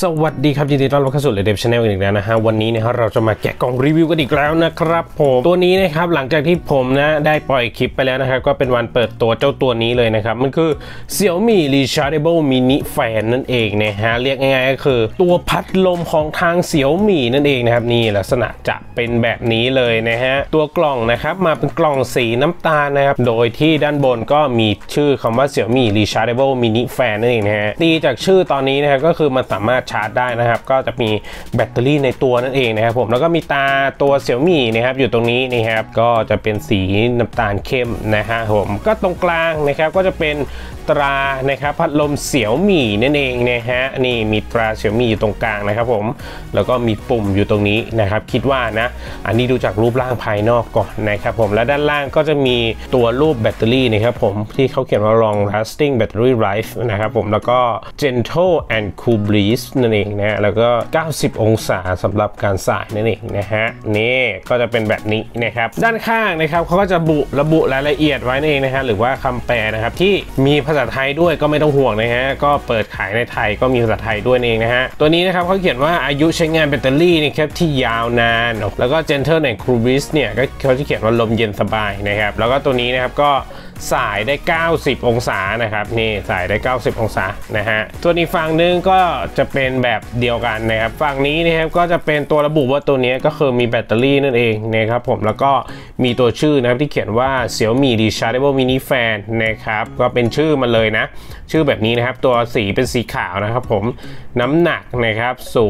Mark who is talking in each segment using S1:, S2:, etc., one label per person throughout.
S1: สวัสดีครับยินดีต้อนรับเข้าสู่Red Dev Channel อีกแล้วนะฮะวันนี้นะครับเราจะมาแกะกล่องรีวิวกันอีกแล้วนะครับผมตัวนี้นะครับหลังจากที่ผมนะได้ปล่อยคลิปไปแล้วนะครับก็เป็นวันเปิดตัวเจ้าตัวนี้เลยนะครับมันคือ Xiaomi Rechargeable Mini Fan นั่นเองนะฮะเรียกง่ายๆก็คือตัวพัดลมของทาง Xiaomi นั่นเองนะครับนี่ลักษณะจะเป็นแบบนี้เลยนะฮะตัวกล่องนะครับมาเป็นกล่องสีน้ำตาลนะครับโดยที่ด้านบนก็มีชื่อคำว่า Xiaomi Rechargeable Mini Fan นั่นเองนะฮะตีจากชื่อตอนนี้นะครับก็คือมันสามารถชาร์จได้นะครับก็จะมีแบตเตอรี่ในตัวนั่นเองนะครับผมแล้วก็มีตาตัว Xiaomi นะครับอยู่ตรงนี้นะครับก็จะเป็นสีน้ำตาลเข้มนะฮะผมก็ตรงกลางนะครับก็จะเป็นตรานะครับพัดลมเสี่ยวหมี่นั่นเองนะฮะนี่มีตราเสี่ยวหมี่อยู่ตรงกลางนะครับผมแล้วก็มีปุ่มอยู่ตรงนี้นะครับคิดว่านะอันนี้ดูจากรูปร่างภายนอกก่อนนะครับผมและด้านล่างก็จะมีตัวรูปแบตเตอรี่นะครับผมที่เขาเขียนว่า long lasting battery life นะครับผมแล้วก็ gentle and cool breeze นั่นเองนะแล้วก็90องศาสำหรับการสายนั่นเองนะฮะนี่ก็จะเป็นแบบนี้นะครับด้านข้างนะครับเขาก็จะระบุรายละเอียดไว้นั่นเองนะฮะหรือว่าคำแปลนะครับที่มีภาษาไทยด้วยก็ไม่ต้องห่วงนะฮะก็เปิดขายในไทยก็มีภาษาไทยด้วยเองนะฮะตัวนี้นะครับเขาเขียนว่าอายุใช้งานแบตเตอรี่นะครับที่ยาวนานแล้วก็ gentle and cool breeze เนี่ยก็เขาจะเขียนว่าลมเย็นสบายนะครับแล้วก็ตัวนี้นะครับก็สายได้90องศานะครับนี่สายได้90องศานะฮะตัวนี้ฝั่งนึงก็จะเป็นแบบเดียวกันนะครับฝั่งนี้นะครับก็จะเป็นตัวระบุว่าตัวนี้ก็คือมีแบตเตอรี่นั่นเองนะครับผมแล้วก็มีตัวชื่อนะครับที่เขียนว่า Xiaomi Rechargeable Mini Fan นะครับก็เป็นชื่อมันเลยนะชื่อแบบนี้นะครับตัวสีเป็นสีขาวนะครับผมน้ำหนักนะครับ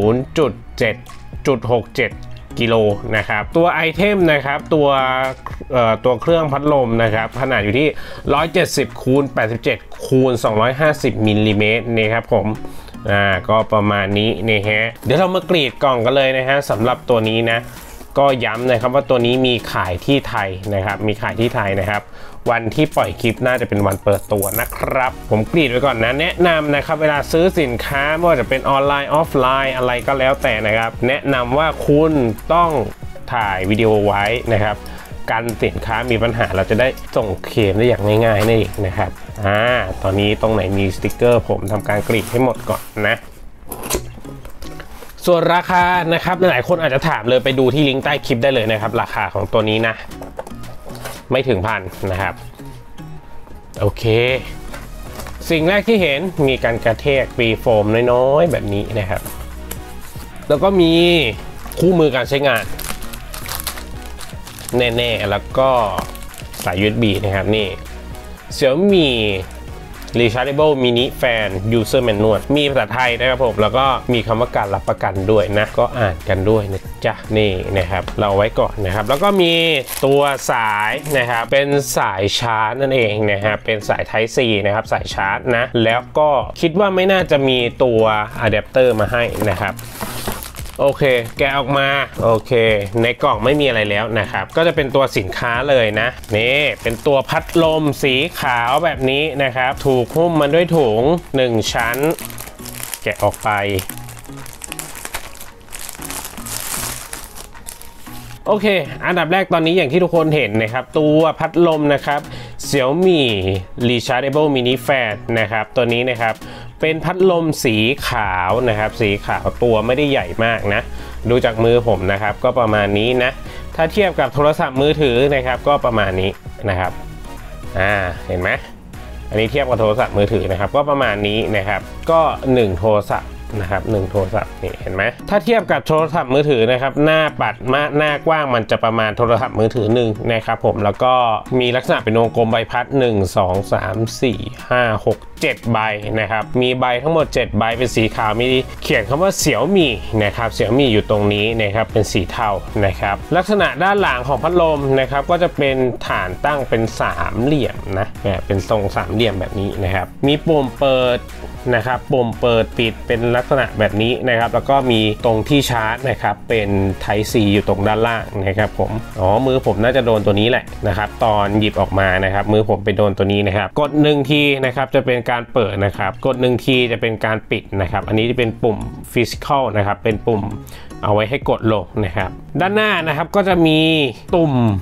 S1: 0.7.67กิโลนะครับตัวไอเทมนะครับตัวเครื่องพัดลมนะครับขนาดอยู่ที่170คูณ87คูณ250มิลลิเมตรนี่ครับผมก็ประมาณนี้นะฮะเดี๋ยวเรามากรีดกล่องกันเลยนะฮะสำหรับตัวนี้นะก็ย้ำนะครับว่าตัวนี้มีขายที่ไทยนะครับมีขายที่ไทยนะครับวันที่ปล่อยคลิปน่าจะเป็นวันเปิดตัวนะครับผมกรีดไว้ก่อนนะแนะนำนะครับเวลาซื้อสินค้าไม่ว่าจะเป็นออนไลน์ออฟไลน์อะไรก็แล้วแต่นะครับแนะนำว่าคุณต้องถ่ายวิดีโอไว้นะครับการสินค้ามีปัญหาเราจะได้ส่งเคลมได้อย่างง่ายๆนี่เองนะครับตอนนี้ตรงไหนมีสติกเกอร์ผมทำการกรีดให้หมดก่อนนะส่วนราคานะครับหลายคนอาจจะถามเลยไปดูที่ลิงก์ใต้คลิปได้เลยนะครับราคาของตัวนี้นะไม่ถึงพันนะครับโอเคสิ่งแรกที่เห็นมีการกระแทกปีโฟมน้อยๆแบบนี้นะครับแล้วก็มีคู่มือการใช้งานแน่ๆแล้วก็สาย USB นะครับนี่ Xiaomi Rechargeable Mini Fan User Manual มีภาษาไทยนะครับผมแล้วก็มีคำว่าการรับประกันด้วยนะก็อ่านกันด้วยนะจ๊ะนี่นะครับเราไว้ก่อนนะครับแล้วก็มีตัวสายนะครับเป็นสายชาร์จนั่นเองนะครับเป็นสาย Type C นะครับสายชาร์จนะแล้วก็คิดว่าไม่น่าจะมีตัวอะแดปเตอร์มาให้นะครับโอเคแกะออกมาโอเคในกล่องไม่มีอะไรแล้วนะครับก็จะเป็นตัวสินค้าเลยนะนี่เป็นตัวพัดลมสีขาวแบบนี้นะครับถูกหุ้มมันด้วยถุง1ชั้นแกะออกไปโอเคอันดับแรกตอนนี้อย่างที่ทุกคนเห็นนะครับตัวพัดลมนะครับ Xiaomi Rechargeable Mini Fan นะครับตัวนี้นะครับเป็นพัดลมสีขาวนะครับสีขาวตัวไม่ได้ใหญ่มากนะดูจากมือผมนะครับก็ประมาณนี้นะถ้าเทียบกับโทรศัพท์มือถือนะครับก็ประมาณนี้นะครับเห็นไหมอันนี้เทียบกับโทรศัพท์มือถือนะครับก็ประมาณนี้นะครับก็1โทรศัพท์นะครับ1โทรศัพท์นี่เห็นไหมถ้าเทียบกับโทรศัพท์มือถือนะครับหน้าปัดหน้ากว้างมันจะประมาณโทรศัพท์มือถือ1นะครับผมแล้วก็มีลักษณะเป็นวงกลมใบพัด1 2 3 4 5 6 7ใบนะครับมีใบทั้งหมด7ใบเป็นสีขาวมีเขียนคำว่าเสี่ยวหมี่นะครับเสี่ยวหมี่อยู่ตรงนี้นะครับเป็นสีเทานะครับลักษณะด้านหลังของพัดลมนะครับก็จะเป็นฐานตั้งเป็นสามเหลี่ยมนะเป็นทรงสามเหลี่ยมแบบนี้นะครับมีปุ่มเปิดนะครับปุ่มเปิดปิดเป็นลักษณะแบบนี้นะครับแล้วก็มีตรงที่ชาร์จนะครับเป็น Type C อยู่ตรงด้านล่างนะครับผมมือผมน่าจะโดนตัวนี้แหละนะครับตอนหยิบออกมานะครับมือผมไปโดนตัวนี้นะครับกด1ทีนะครับจะเป็นการเปิดนะครับกด1ทีจะเป็นการปิดนะครับอันนี้จะเป็นปุ่ม Physical นะครับเป็นปุ่มเอาไว้ให้กดลงนะครับด้านหน้านะครับก็จะมีตุ่ม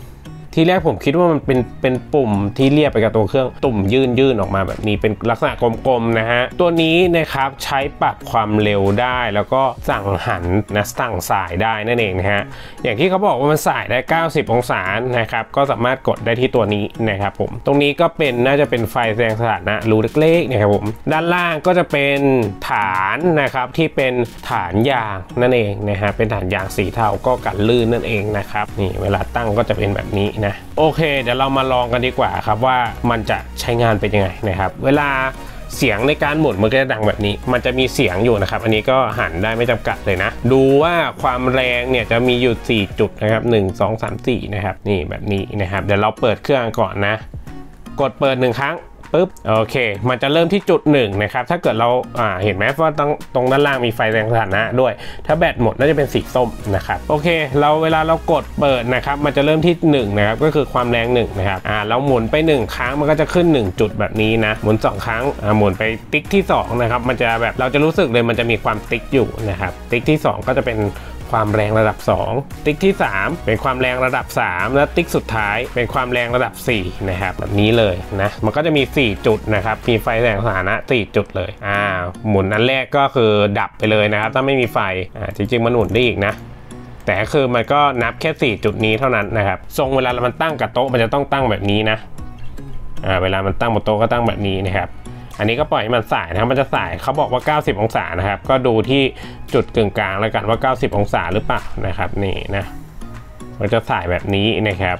S1: ที่แรกผมคิดว่ามันเป็นปุ่มที่เรียบไปกับตัวเครื่องตุ่มยื่นออกมาแบบนี้เป็นลักษณะกลมๆนะฮะตัวนี้นะครับใช้ปรับความเร็วได้แล้วก็สั่งหันนะสั่งสายได้นั่นเองนะฮะอย่างที่เขาบอกว่ามันสายได้90องศานะครับก็สามารถกดได้ที่ตัวนี้นะครับผมตรงนี้ก็เป็นน่าจะเป็นไฟแสดงสถานะรูเล็กๆนะครับผมด้านล่างก็จะเป็นฐานนะครับที่เป็นฐานยางนั่นเองนะฮะเป็นฐานยางสีเทาก็กันลื่นนั่นเองนะครับนี่เวลาตั้งก็จะเป็นแบบนี้นะโอเคเดี๋ยวเรามาลองกันดีกว่าครับว่ามันจะใช้งานเป็นยังไงนะครับเวลาเสียงในการหมุนมันก็จะดังแบบนี้มันจะมีเสียงอยู่นะครับอันนี้ก็หันได้ไม่จำกัดเลยนะดูว่าความแรงเนี่ยจะมีอยู่4จุดนะครับ1 2 3 4นะครับนี่แบบนี้นะครับเดี๋ยวเราเปิดเครื่องก่อนนะกดเปิด1ครั้งปึ๊บโอเคมันจะเริ่มที่จุด1นะครับถ้าเกิดเราเห็นไหมว่าตรงด้านล่างมีไฟแสดงสถานะด้วยถ้าแบตหมดน่าจะเป็นสีส้มนะครับโอเคเวลาเรากดเปิดนะครับมันจะเริ่มที่1นะครับก็คือความแรง1นะครับเราหมุนไป1ครั้งมันก็จะขึ้น1จุดแบบนี้นะหมุน2ครั้งหมุนไปติ๊กที่2นะครับมันจะแบบเราจะรู้สึกเลยมันจะมีความติ๊กอยู่นะครับติ๊กที่2ก็จะเป็นความแรงระดับ2ติ๊กที่3เป็นความแรงระดับ3และติ๊กสุดท้ายเป็นความแรงระดับ4นะครับแบบนี้เลยนะมันก็จะมี4จุดนะครับมีไฟแสดงสถานะ4จุดเลยหมุนอันแรกก็คือดับไปเลยนะครับถ้าไม่มีไฟจริงๆมันหมุนได้อีกนะแต่คือมันก็นับแค่4จุดนี้เท่านั้นนะครับทรงเวลามันตั้งกับโต๊ะมันจะต้องตั้งแบบนี้นะเวลามันตั้งบนโต๊ะก็ตั้งแบบนี้นะครับอันนี้ก็ปล่อยให้มันสายนะครับมันจะสายเขาบอกว่า90องศานะครับก็ดูที่จุดกึ่งกลางแล้วกันว่า90องศาหรือเปล่านะครับนี่นะมันจะสายแบบนี้นะครับ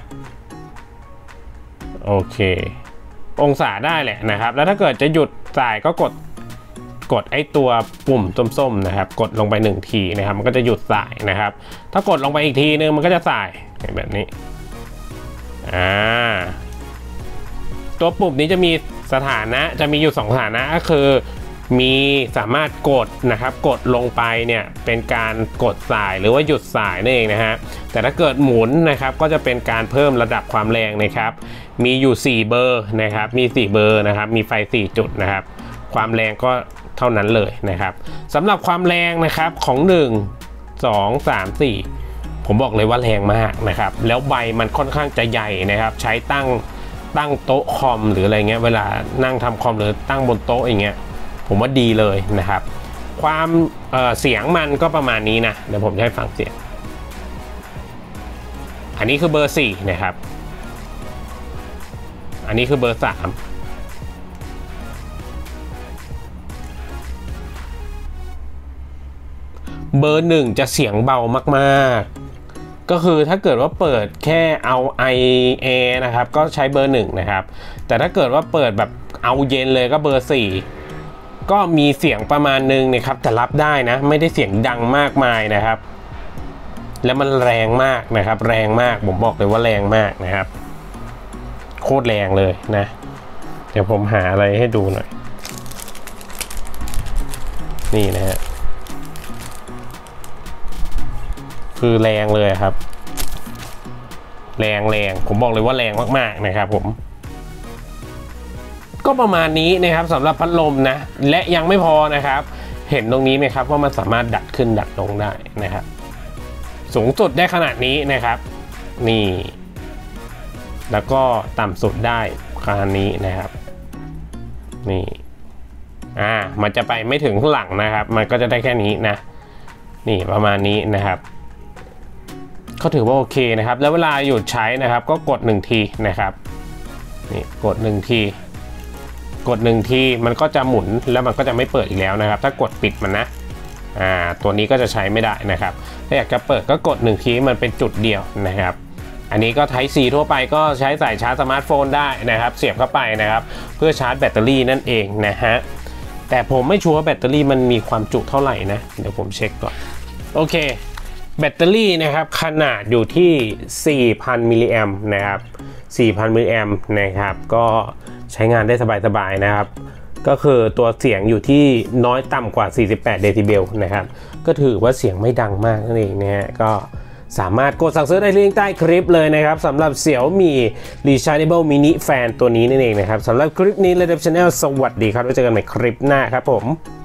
S1: โอเคองศาได้แหละนะครับแล้วถ้าเกิดจะหยุดสายก็กดไอ้ตัวปุ่มส้มๆนะครับกดลงไป1ทีนะครับมันก็จะหยุดสายนะครับถ้ากดลงไปอีกทีนึงมันก็จะสายแบบนี้ตัวปุ่มนี้จะมีสถานะจะมีอยู่2สถานะก็คือมีสามารถกดนะครับกดลงไปเนี่ยเป็นการกดสายหรือว่าหยุดสายนั่นเองนะฮะแต่ถ้าเกิดหมุนนะครับก็จะเป็นการเพิ่มระดับความแรงนะครับมีอยู่4เบอร์นะครับมี4เบอร์นะครับมีไฟ4จุดนะครับความแรงก็เท่านั้นเลยนะครับสำหรับความแรงนะครับของ1 2 3 4ผมบอกเลยว่าแรงมากนะครับแล้วใบมันค่อนข้างจะใหญ่นะครับใช้ตั้งโต๊ะคอมหรืออะไรเงี้ยเวลานั่งทำคอมหรือตั้งบนโต๊ะอย่างเงี้ยผมว่าดีเลยนะครับความเสียงมันก็ประมาณนี้นะเดี๋ยวผมจะให้ฟังเสียงอันนี้คือเบอร์4นะครับอันนี้คือเบอร์3เบอร์1จะเสียงเบามากๆก็คือถ้าเกิดว่าเปิดแค่เอา IA นะครับก็ใช้เบอร์1นะครับแต่ถ้าเกิดว่าเปิดแบบเอาเย็นเลยก็เบอร์4ก็มีเสียงประมาณนึงนะครับแต่รับได้นะไม่ได้เสียงดังมากมายนะครับแล้วมันแรงมากนะครับแรงมากผมบอกเลยว่าแรงมากนะครับโคตรแรงเลยนะเดี๋ยวผมหาอะไรให้ดูหน่อยนี่นะฮะคือแรงเลยครับแรงผมบอกเลยว่าแรงมากๆนะครับผมก็ประมาณนี้นะครับสำหรับพัดลมนะและยังไม่พอนะครับเห็นตรงนี้ไหมครับว่ามันสามารถดัดขึ้นดัดลงได้นะครับสูงสุดได้ขนาดนี้นะครับนี่แล้วก็ต่ำสุดได้ขนาดนี้นะครับนี่มันจะไปไม่ถึงข้างหลังนะครับมันก็จะได้แค่นี้นะนี่ประมาณนี้นะครับก็ถือว่าโอเคนะครับแล้วเวลาหยุดใช้นะครับก็กด1ทีนะครับนี่กด1ทีมันก็จะหมุนแล้วมันก็จะไม่เปิดอีกแล้วนะครับถ้ากดปิดมันนะตัวนี้ก็จะใช้ไม่ได้นะครับถ้าอยากจะเปิดก็กด1ทีมันเป็นจุดเดียวนะครับอันนี้ก็ Type C ทั่วไปก็ใช้สายชาร์จสมาร์ทโฟนได้นะครับเสียบเข้าไปนะครับเพื่อชาร์จแบตเตอรี่นั่นเองนะฮะแต่ผมไม่ชัวร์ว่าแบตเตอรี่มันมีความจุเท่าไหร่นะเดี๋ยวผมเช็คก่อนโอเคแบตเตอรี่นะครับขนาดอยู่ที่ 4,000 มิลลิแอมป์นะครับ 4,000 มิลลิแอมป์นะครับก็ใช้งานได้สบายๆนะครับก็คือตัวเสียงอยู่ที่น้อยต่ำกว่า48เดซิเบลนะครับก็ถือว่าเสียงไม่ดังมากนั่นเองนะฮะก็สามารถกดสั่งซื้อได้ที่ลิงก์ใต้คลิปเลยนะครับสำหรับ Xiaomi Rechargeable Mini Fan ตัวนี้นั่นเองนะครับสำหรับคลิปนี้ Redep Channel สวัสดีครับไว้เจอกันใหม่คลิปหน้าครับผม